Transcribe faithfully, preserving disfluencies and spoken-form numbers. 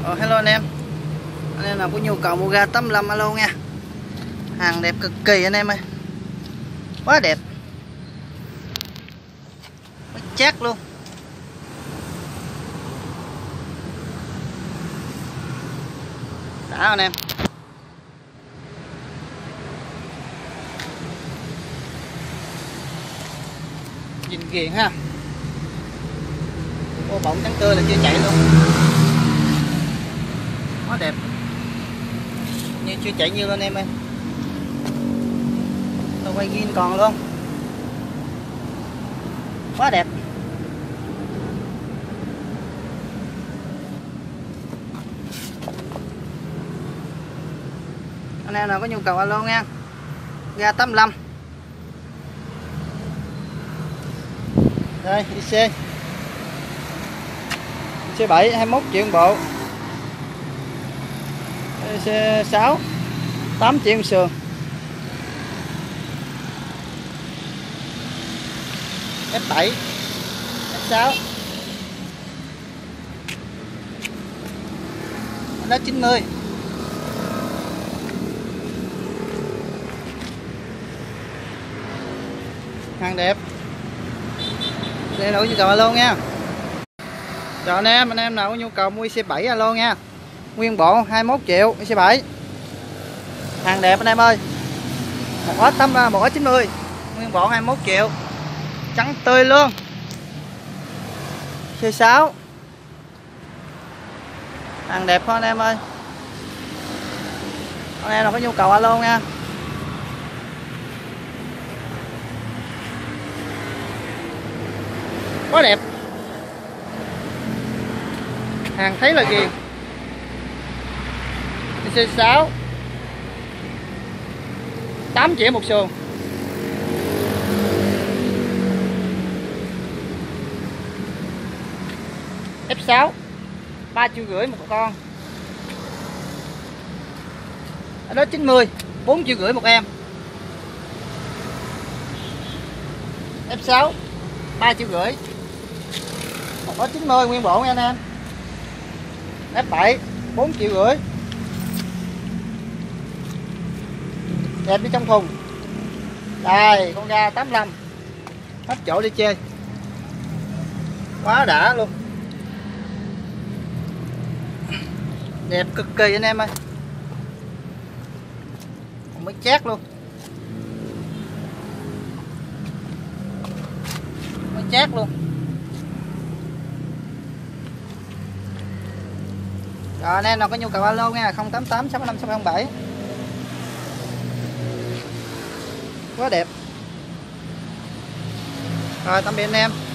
Rồi, hello anh em. Anh em nào có nhu cầu mua ga tám lăm alo nha. Hàng đẹp cực kỳ anh em ơi. Quá đẹp. Quá chắc luôn. Đã anh em. Nhìn ghiền ha. Ô bọng trắng tươi là chưa chạy luôn. Quá đẹp. Như chưa chạy như anh em ơi. Tôi quay zin còn luôn. Quá đẹp. Anh em nào có nhu cầu alo nha. Ga tám lăm. Đây i xê. i xê bảy hai mươi mốt triệu một bộ. i xê sáu tám triệu một sườn. ép bảy ép sáu đó chín mươi. Hàng đẹp. Đây là nhu cầu alo nha. Chào anh em, anh em nào có nhu cầu mua i xê bảy alo nha. Nguyên bộ hai mươi mốt triệu i xê bảy. Hàng đẹp anh em ơi. Một ếch tám một ếch chín mươi. Nguyên bộ hai mươi mốt triệu. Trắng tươi luôn. xê sáu. Hàng đẹp thôi anh em ơi. Anh em nào có nhu cầu alo nha. Quá đẹp. Hàng thấy là ghiền. xê sáu tám triệu một xuồng. ép sáu ba triệu rưỡi một con. Ở đó chín mươi bốn triệu rưỡi một em. ép sáu ba triệu rưỡi. Một đó chín mươi nguyên bộ nha anh em. ép bảy bốn triệu rưỡi. Đẹp đi trong thùng. Đây con ga tám lăm. Hết chỗ đi chơi. Quá đã luôn. Đẹp cực kỳ anh em ơi. Mới chát luôn. Mới chát luôn. Rồi anh em nào có nhu cầu alo nha, không tám tám sáu năm sáu không bảy. Quá đẹp. Rồi tạm biệt anh em.